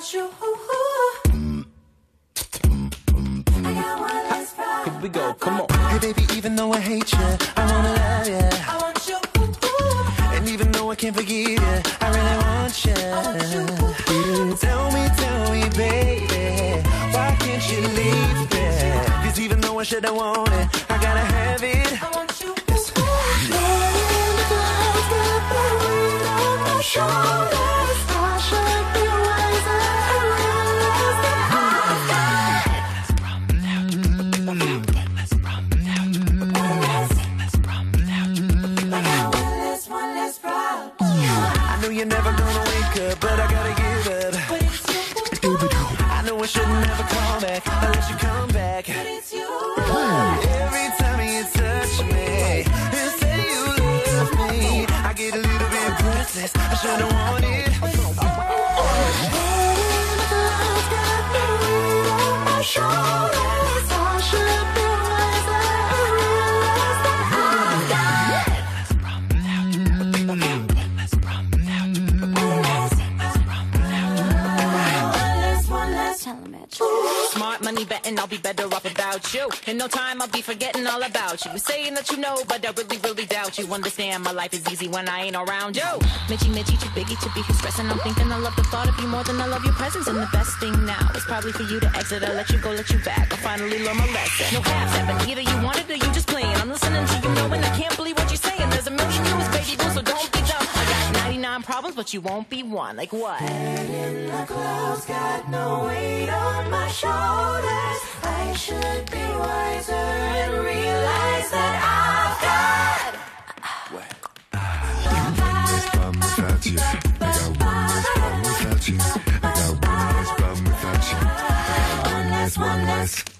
want you. I got one less problem. Here we go, come on. Hey baby, even though I hate you, I wanna love you. I want you. And even though I can't forgive you, I really want you. Tell me, baby, why can't you leave me? 'Cause even though I should have want it, I gotta have it. I want you. Shoulders, I should be wiser and realize that I've got one less problem without you. One less problem. I know you're never gonna wake up, but I gotta give up. But it's you. I know I shouldn't ever call back unless you come back. But it's you. Every time you touch me and say you love me, I get a little bit breathless. I should've wanted. Shoulders, I should be wiser and realize that I've got one less. Tell 'em at you. Smart money betting I'll be better off without you. In no time I'll be forgetting all about you. You're saying that you know, but I really doubt you. Understand my life is easy when I ain't around you. Mitchy, too biggie to be stressing. I'm thinking I love the thought of you more than I love your presence. And the best thing now is probably for you to exit. I'll let you go, let you back. I'll finally learn my lesson. No half stepping, either you want it or you just playing. I'm listening to you knowing I can't believe what you're saying. There's a million yous, baby boo, so don't be dumb. I got 99 problems, but you won't be one. Like what? In the clouds, got no weight on my shoulders. I should be wiser and realize that I've got one less problem without you. I got one less problem without you. I got one less problem without you. I got one less.